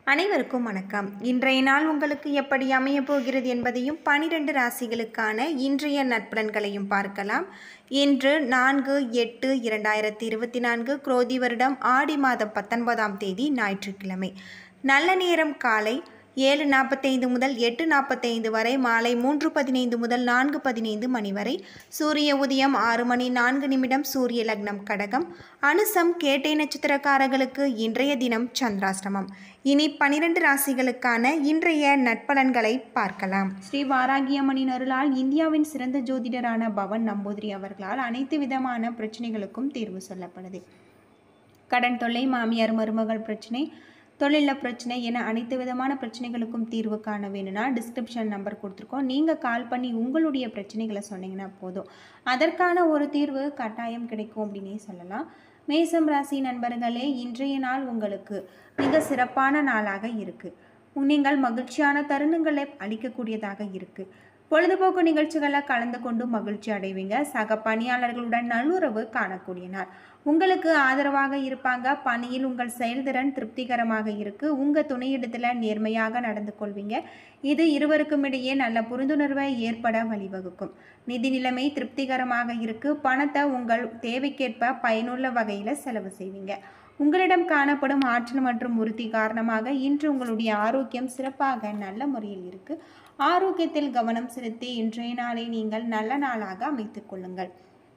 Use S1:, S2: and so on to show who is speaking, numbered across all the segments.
S1: அனைவருக்கும் வணக்கம். இன்றைய நாள் உங்களுக்கு எப்படி அமையப் போகிறது என்பதையும் 12 ராசிகளுக்கான இன்றைய நற்பலன்களையும் பார்க்கலாம். இன்று 4/8/2024 குரோதி வருடம் ஆடி மாதம் 19ஆம் தேதி ஞாயிற்றுக்கிழமை. நல்ல நேரம் காலை 7:45 முதல் 8:45 வரை, மாலை 3:15 முதல் 4:15 மணி வரை. சூரிய உதயம் 6:04 சூரிய லக்னம் கடகம். அனுசம் கேட்டை நட்சத்திரக்காரர்களுக்கு இன்றைய தினம் சந்திராஷ்டமம். இனி 12 ராசிகளுக்கான இன்றைய நற்பலன்களை பார்க்கலாம். ஸ்ரீ வாராகியம்மனின் அருளால் இந்தியாவின் சிறந்த ஜோதிடரான பவன் நம்பூதிரி அவர்களால் அனைத்து விதமான பிரச்சனைகளுக்கும் தீர்வு சொல்லப்படுது. கடன் தொல்லை, மாமியார் மருமகள் பிரச்சனை, தொழிலில் பிரச்சனை என அனைத்து விதமான பிரச்சனைகளுக்கும் தீர்வு காண வேணும்னா டிஸ்கிரிப்ஷன் நம்பர் கொடுத்துருக்கோம். நீங்கள் கால் பண்ணி உங்களுடைய பிரச்சனைகளை சொன்னீங்கன்னா போதும், அதற்கான ஒரு தீர்வு கட்டாயம் கிடைக்கும் அப்படின்னே சொல்லலாம். மேசம் ராசி நண்பர்களே, இன்றைய நாள் உங்களுக்கு மிக சிறப்பான நாளாக இருக்குது. நீங்கள் மகிழ்ச்சியான தருணங்களை அளிக்கக்கூடியதாக இருக்குது. பொழுதுபோக்கு நிகழ்ச்சிகளில் கலந்து கொண்டு மகிழ்ச்சி அடைவீங்க. சக பணியாளர்களுடன் நல்லுறவு காணக்கூடிய நாள். உங்களுக்கு ஆதரவாக இருப்பாங்க. பணியில் உங்கள் செயல்திறன் திருப்திகரமாக இருக்குது. உங்கள் துணையிடத்தில் நேர்மையாக நடந்து கொள்வீங்க. இது இருவருக்கும் இடையே நல்ல புரிந்துணர்வை ஏற்பட வழிவகுக்கும். நிதி நிலைமை திருப்திகரமாக இருக்குது. பணத்தை உங்கள் தேவைக்கேற்ப பயனுள்ள வகையில் செலவு செய்வீங்க. உங்களிடம் காணப்படும் ஆற்றல் மற்றும் உறுதி காரணமாக இன்று உங்களுடைய ஆரோக்கியம் சிறப்பாக நல்ல முறையில் இருக்குது. ஆரோக்கியத்தில் கவனம் செலுத்தி இன்றைய நாளை நீங்கள் நல்ல நாளாக அமைத்துக் கொள்ளுங்கள்.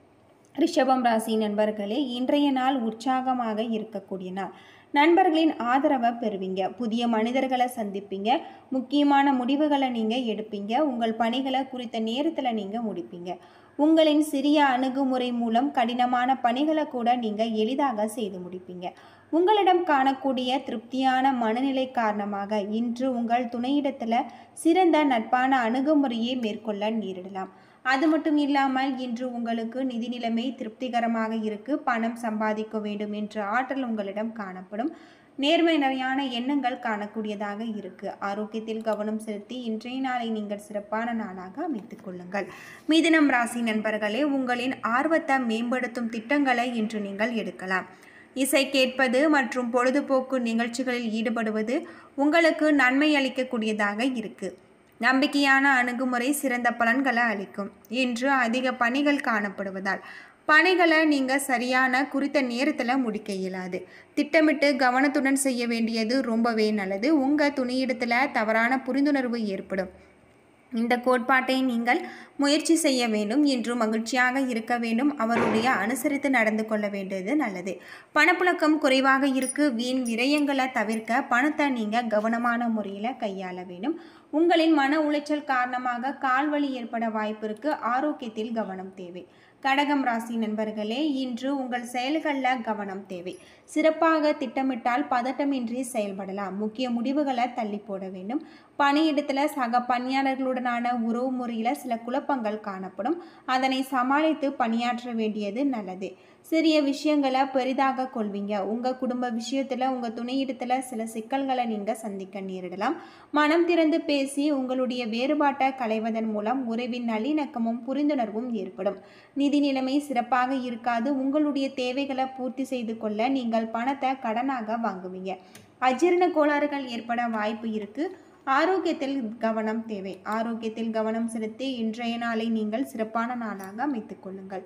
S1: ரிஷபம் ராசி நண்பர்களே, இன்றைய நாள் உற்சாகமாக இருக்கக்கூடிய நாள். நண்பர்களின் ஆதரவை பெறுவீங்க. புதிய மனிதர்களை சந்திப்பீங்க. முக்கியமான முடிவுகளை நீங்கள் எடுப்பீங்க. உங்கள் பணிகளை குறித்த நேரத்தில் நீங்கள் முடிப்பீங்க. உங்களின் சிறிய அணுகுமுறை மூலம் கடினமான பணிகளை கூட நீங்கள் எளிதாக செய்து முடிப்பீங்க. உங்களிடம் காணக்கூடிய திருப்தியான மனநிலை காரணமாக இன்று உங்கள் துணையிடத்தில் சிறந்த நட்பான அணுகுமுறையை மேற்கொள்ள நேரிடலாம். அது மட்டும் இல்லாமல் இன்று உங்களுக்கு நிதி நிலைமை திருப்திகரமாக இருக்கு. பணம் சம்பாதிக்க வேண்டும் என்ற ஆற்றல் உங்களிடம் காணப்படும். நேர்மையான எண்ணங்கள் காணக்கூடியதாக இருக்கு. ஆரோக்கியத்தில் கவனம் செலுத்தி இன்றைய நாளை நீங்கள் சிறப்பான நாளாக அமைத்துக் கொள்ளுங்கள். மிதுனம் ராசி நண்பர்களே, உங்களின் ஆர்வத்தை மேம்படுத்தும் திட்டங்களை இன்று நீங்கள் எடுக்கலாம். இசை கேட்பது மற்றும் பொழுதுபோக்கு நிகழ்ச்சிகளில் ஈடுபடுவது உங்களுக்கு நன்மை அளிக்கக்கூடியதாக இருக்கு. நம்பிக்கையான அணுகுமுறை சிறந்த பலன்களை அளிக்கும். இன்று அதிக பணிகள் காணப்படுவதால் பணிகளை நீங்கள் சரியான குறித்த நேரத்தில் முடிக்க இயலாது. திட்டமிட்டு கவனத்துடன் செய்ய வேண்டியது ரொம்பவே நல்லது. உங்கள் துணையிடத்தில் தவறான புரிந்துணர்வு ஏற்படும். இந்த கோட்பாட்டை நீங்கள் முயற்சி செய்ய வேண்டும். இன்று மகிழ்ச்சியாக இருக்க வேண்டும். அவருடைய அனுசரித்து நடந்து கொள்ள வேண்டியது நல்லது. பணப்புழக்கம் குறைவாக இருக்கு. வீண் விரயங்களை தவிர்க்க பணத்தை நீங்கள் கவனமான முறையில் கையாள வேண்டும். உங்களின் மன உளைச்சல் காரணமாக கால்வலி ஏற்பட வாய்ப்பு இருக்கு. ஆரோக்கியத்தில் கவனம் தேவை. கடகம் ராசி நண்பர்களே, இன்று உங்கள் செயல்களில் கவனம் தேவை. சிறப்பாக திட்டமிட்டால் பதட்டமின்றி செயல்படலாம். முக்கிய முடிவுகளை தள்ளி போட வேண்டும். பணியிடத்தில் சக பணியாளர்களுடனான உறவு முறையில் சில குழப்பங்கள் காணப்படும். அதனை சமாளித்து பணியாற்ற வேண்டியது நல்லது. சிறிய விஷயங்களை பெரிதாக கொள்வீங்க. உங்கள் குடும்ப விஷயத்தில் உங்கள் துணையிடத்தில் சில சிக்கல்களை நீங்கள் சந்திக்க நேரிடலாம். மனம் திறந்து பேசி உங்களுடைய வேறுபாட்டை களைவதன் மூலம் உறவின் நல்லிணக்கமும் புரிந்துணர்வும் ஏற்படும். நிதி நிலைமை சிறப்பாக இருக்காது. உங்களுடைய தேவைகளை பூர்த்தி செய்து கொள்ள நீங்கள் பணத்தை கடனாக வாங்குவீங்க. அஜீரண கோளாறுகள் ஏற்பட வாய்ப்பு இருக்கு. ஆரோக்கியத்தில் கவனம் தேவை. ஆரோக்கியத்தில் கவனம் செலுத்தி இன்றைய நாளை நீங்கள் சிறப்பான நாளாக அமைத்துக் கொள்ளுங்கள்.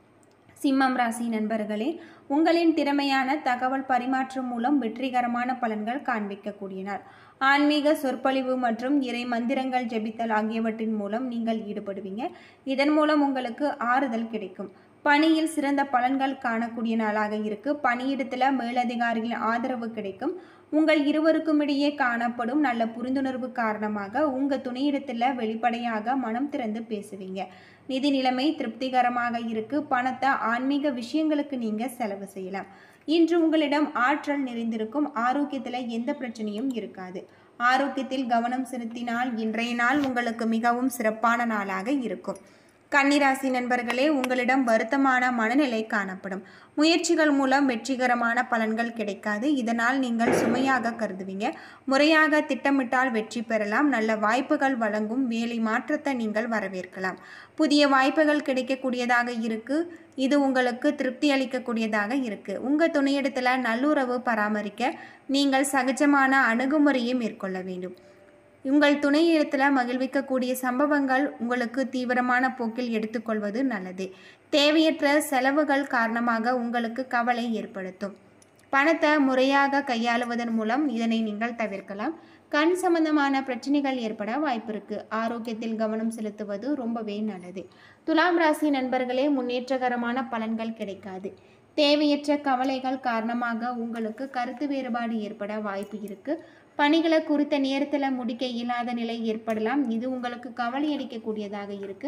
S1: சிம்மம் ராசி நண்பர்களே, உங்களின் திறமையான தகவல் பரிமாற்றம் மூலம் வெற்றிகரமான பலன்கள் காண்பிக்கக்கூடிய நாள். ஆன்மீக சொற்பொழிவு மற்றும் இறை மந்திரங்கள் ஜெபித்தல் ஆகியவற்றின் மூலம் நீங்கள் ஈடுபடுவீங்க. இதன் மூலம் உங்களுக்கு ஆறுதல் கிடைக்கும். பணியில் சிறந்த பலன்கள் காணக்கூடிய நாளாக இருக்கு. பணியிடத்தில் மேலதிகாரிகளின் ஆதரவு கிடைக்கும். உங்கள் இருவருக்கும் இடையே காணப்படும் நல்ல புரிந்துணர்வு காரணமாக உங்கள் துணையிடத்தில் வெளிப்படையாக மனம் திறந்து பேசுவீங்க. நிதி நிலைமை திருப்திகரமாக இருக்கு. பணத்தை ஆன்மீக விஷயங்களுக்கு நீங்கள் செலவு செய்யலாம். இன்று உங்களிடம் ஆற்றல் நிறைந்திருக்கும். ஆரோக்கியத்தில் எந்த பிரச்சனையும் இருக்காது. ஆரோக்கியத்தில் கவனம் செலுத்தினால் இன்றைய நாள் உங்களுக்கு மிகவும் சிறப்பான நாளாக இருக்கும். கன்னிராசி நண்பர்களே, உங்களிடம் வருத்தமான மனநிலை காணப்படும். முயற்சிகள் மூலம் வெற்றிகரமான பலன்கள் கிடைக்காது. இதனால் நீங்கள் சுமையாக கருதுவீங்க. முறையாக திட்டமிட்டால் வெற்றி பெறலாம். நல்ல வாய்ப்புகள் வழங்கும் வேலை மாற்றத்தை நீங்கள் வரவேற்கலாம். புதிய வாய்ப்புகள் கிடைக்கக்கூடியதாக இருக்கு. இது உங்களுக்கு திருப்தி அளிக்கக்கூடியதாக இருக்கு. உங்கள் துணையிடத்தில் நல்லுறவு பராமரிக்க நீங்கள் சகஜமான அணுகுமுறையை மேற்கொள்ள வேண்டும். உங்கள் துணையிடத்தில் மகிழ்விக்கக்கூடிய சம்பவங்கள் உங்களுக்கு தீவிரமான போக்கில் எடுத்துக்கொள்வது நல்லது. தேவையற்ற செலவுகள் காரணமாக உங்களுக்கு கவலை ஏற்படுத்தும். பணத்தை முறையாக கையாளுவதன் மூலம் இதனை நீங்கள் தவிர்க்கலாம். கண் சம்பந்தமான பிரச்சனைகள் ஏற்பட வாய்ப்பு இருக்கு. ஆரோக்கியத்தில் கவனம் செலுத்துவது ரொம்பவே நல்லது. துலாம் ராசி நண்பர்களே, முன்னேற்றகரமான பலன்கள் கிடைக்காது. தேவையற்ற கவலைகள் காரணமாக உங்களுக்கு கருத்து வேறுபாடு ஏற்பட வாய்ப்பு இருக்கு. பணிகளை குறித்த நேரத்தில் முடிக்க இயலாத நிலை ஏற்படலாம். இது உங்களுக்கு கவலை அளிக்கக்கூடியதாக இருக்கு.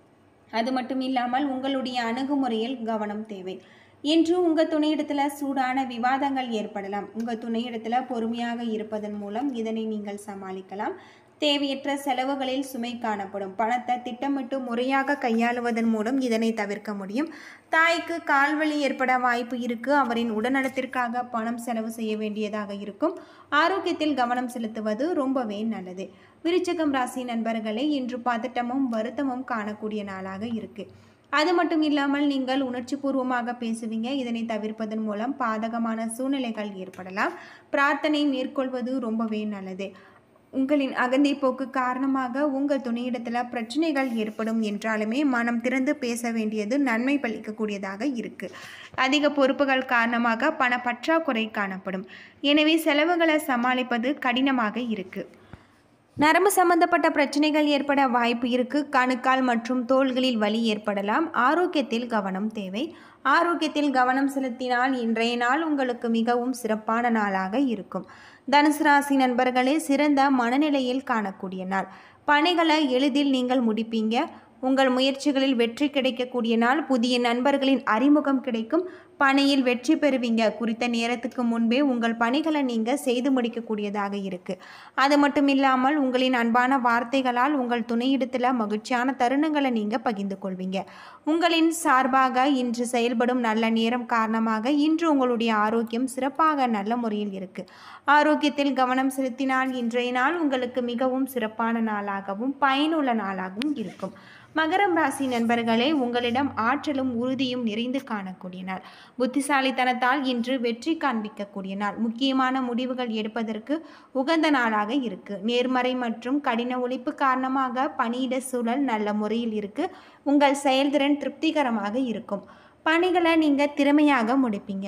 S1: அது மட்டும் இல்லாமல் உங்களுடைய அணுகுமுறையில் கவனம் தேவை. இன்று உங்கள் துணையிடத்தில் சூடான விவாதங்கள் ஏற்படலாம். உங்கள் துணையிடத்தில் பொறுமையாக இருப்பதன் மூலம் இதனை நீங்கள் சமாளிக்கலாம். தேவையற்ற செலவுகளில் சுமை காணப்படும். பணத்தை திட்டமிட்டு முறையாக கையாளுவதன் மூலம் இதனை தவிர்க்க முடியும். தாய்க்கு கால்வலி ஏற்பட வாய்ப்பு இருக்கு. அவரின் உடல்நலத்திற்காக பணம் செலவு செய்ய வேண்டியதாக இருக்கும். ஆரோக்கியத்தில் கவனம் செலுத்துவது ரொம்பவே நல்லது. விருச்சிகம் ராசி நண்பர்களே, இன்று பதட்டமும் வருத்தமும் காணக்கூடிய நாளாக இருக்கு. அது மட்டும் இல்லாமல் நீங்கள் உணர்ச்சி பூர்வமாக பேசுவீங்க. இதனை தவிர்ப்பதன் மூலம் பாதகமான சூழ்நிலைகள் ஏற்படலாம். பிரார்த்தனை மேற்கொள்வது ரொம்பவே நல்லது. உங்களின் அகந்தை போக்கு காரணமாக உங்கள் துணையிடத்தில் பிரச்சனைகள் ஏற்படும் என்றாலுமே மனம் திறந்து பேச வேண்டியது நன்மை பலிக்கக்கூடியதாக இருக்கு. அதிக பொறுப்புகள் காரணமாக பண பற்றாக்குறை காணப்படும். எனவே செலவுகளை சமாளிப்பது கடினமாக இருக்கு. நரம்பு சம்பந்தப்பட்ட பிரச்சனைகள் ஏற்பட வாய்ப்பு இருக்கு. கணுக்கால் மற்றும் தோள்களில் வலி ஏற்படலாம். ஆரோக்கியத்தில் கவனம் தேவை. ஆரோக்கியத்தில் கவனம் செலுத்தினால் இன்றைய நாள் உங்களுக்கு மிகவும் சிறப்பான நாளாக இருக்கும். தனுசு ராசி நண்பர்களே, சிறந்த மனநிலையில் காணக்கூடிய நாள். பணிகளை எளிதில் நீங்கள் முடிப்பீங்க. உங்கள் முயற்சிகளில் வெற்றி கிடைக்கக்கூடிய நாள். புதிய நண்பர்களின் அறிமுகம் கிடைக்கும். பணியில் வெற்றி பெறுவீங்க. குறித்த நேரத்துக்கு முன்பே உங்கள் பணிகளை நீங்கள் செய்து முடிக்கக்கூடியதாக இருக்கு. அது மட்டும் இல்லாமல் உங்களின் அன்பான வார்த்தைகளால் உங்கள் துணையிடத்தில் மகிழ்ச்சியான தருணங்களை நீங்கள் பகிர்ந்து கொள்வீங்க. உங்களின் சார்பாக இன்று செயல்படும் நல்ல நேரம் காரணமாக இன்று உங்களுடைய ஆரோக்கியம் சிறப்பாக நல்ல முறையில் இருக்கு. ஆரோக்கியத்தில் கவனம் செலுத்தினால் இன்றைய நாள் உங்களுக்கு மிகவும் சிறப்பான நாளாகவும் பயனுள்ள நாளாகவும் இருக்கும். மகரம் ராசி நண்பர்களே, உங்களிடம் ஆற்றலும் உறுதியும் நிறைந்து காணக்கூடிய நாள். புத்திசாலித்தனத்தால் இன்று வெற்றி காண்பிக்கக்கூடிய நாள். முக்கியமான முடிவுகள் எடுப்பதற்கு உகந்த நாளாக இருக்கு. நேர்மறை மற்றும் கடின உழைப்பு காரணமாக பணியிட சூழல் நல்ல முறையில் இருக்கு. உங்கள் செயல்திறன் திருப்திகரமாக இருக்கும். பணிகளை நீங்கள் திறமையாக முடிப்பீங்க.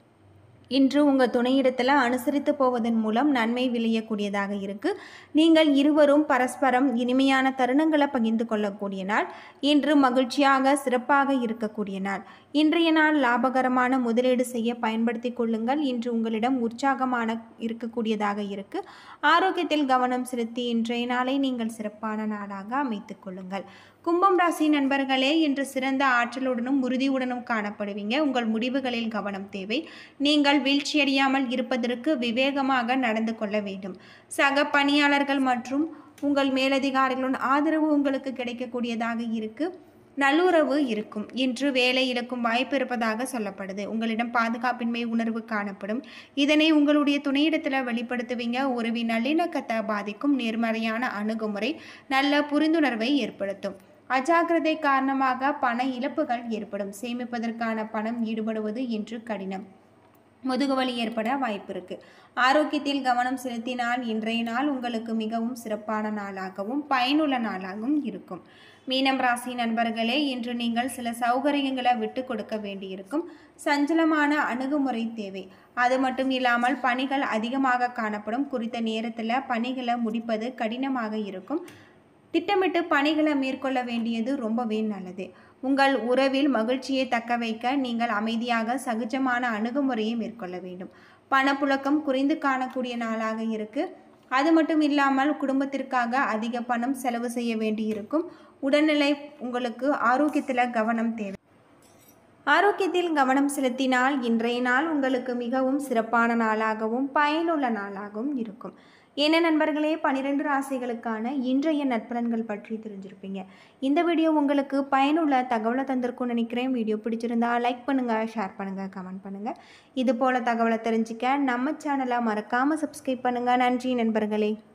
S1: இன்று உங்கள் துணையிடத்தில் அனுசரித்து போவதன் மூலம் நன்மை விளையக்கூடியதாக இருக்குது. நீங்கள் இருவரும் பரஸ்பரம் இனிமையான தருணங்களை பகிர்ந்து கொள்ளக்கூடிய நாள். இன்று மகிழ்ச்சியாக சிறப்பாக இருக்கக்கூடிய நாள். இன்றைய நாள் லாபகரமான முதலீடு செய்ய பயன்படுத்தி கொள்ளுங்கள். இன்று உங்களிடம் உற்சாகமான இருக்கக்கூடியதாக இருக்குது. ஆரோக்கியத்தில் கவனம் செலுத்தி இன்றைய நாளை நீங்கள் சிறப்பான நாளாக அமைத்து கொள்ளுங்கள். கும்பம் ராசி நண்பர்களே, இன்று சிறந்த ஆற்றலுடனும் உறுதியுடனும் காணப்படுவீங்க. உங்கள் முடிவுகளில் கவனம் தேவை. நீங்கள் வீழ்ச்சியடையாமல் இருப்பதற்கு விவேகமாக நடந்து கொள்ள வேண்டும். சக பணியாளர்கள் மற்றும் உங்கள் மேலதிகாரிகளுடன் ஆதரவு உங்களுக்கு கிடைக்கக்கூடியதாக இருக்கு. நல்லுறவு இருக்கும். இன்று வேலை இழக்கும் வாய்ப்பு இருப்பதாக சொல்லப்படுது. உங்களிடம் பாதுகாப்பின்மை உணர்வு காணப்படும். இதனை உங்களுடைய துணையிடத்தில் வெளிப்படுத்துவீங்க. உறவின் நல்லிணக்கத்தை பாதிக்கும். நேர்மறையான அணுகுமுறை நல்ல புரிந்துணர்வை ஏற்படுத்தும். அஜாக்கிரதை காரணமாக பண இழப்புகள் ஏற்படும். சேமிப்பதற்கான பணம் ஈடுபடுவது இன்று கடினம். முதுகுவலி ஏற்பட வாய்ப்பு இருக்கு. ஆரோக்கியத்தில் கவனம் செலுத்தினால் இன்றைய நாள் உங்களுக்கு மிகவும் சிறப்பான நாளாகவும் பயனுள்ள நாளாகவும் இருக்கும். மீனம் ராசி நண்பர்களே, இன்று நீங்கள் சில சௌகரியங்களை விட்டு கொடுக்க வேண்டியிருக்கும். சஞ்சலமான அணுகுமுறை தேவை. அது மட்டும் இல்லாமல் பணிகள் அதிகமாக காணப்படும். குறித்த நேரத்தில் பணிகளை முடிப்பது கடினமாக இருக்கும். திட்டமிட்டு பணிகளை மேற்கொள்ள வேண்டியது ரொம்பவே நல்லது. உங்கள் உறவில் மகிழ்ச்சியை தக்க வைக்க நீங்கள் அமைதியாக சகஜமான அணுகுமுறையை மேற்கொள்ள வேண்டும். பணப்புழக்கம் குறைந்து காணக்கூடிய நாளாக இருக்கு. அது மட்டும் இல்லாமல் குடும்பத்திற்காக அதிக பணம் செலவு செய்ய வேண்டியிருக்கும். உடல்நிலை உங்களுக்கு ஆரோக்கியத்தில் கவனம் தேவை. ஆரோக்கியத்தில் கவனம் செலுத்தினால் இன்றைய நாள் உங்களுக்கு மிகவும் சிறப்பான நாளாகவும் பயனுள்ள நாளாகவும் இருக்கும். என்ன நண்பர்களே, 12 ராசிகளுக்கான இன்றைய நற்பலன்கள் பற்றி தெரிஞ்சிருப்பீங்க. இந்த வீடியோ உங்களுக்கு பயனுள்ள தகவலை தந்திருக்கும்னு நினைக்கிறேன். வீடியோ பிடிச்சிருந்தா லைக் பண்ணுங்கள், ஷேர் பண்ணுங்கள், கமெண்ட் பண்ணுங்கள். இது போல் தகவலை தெரிஞ்சுக்க நம்ம சேனலை மறக்காமல் சப்ஸ்கிரைப் பண்ணுங்கள். நன்றி நண்பர்களே.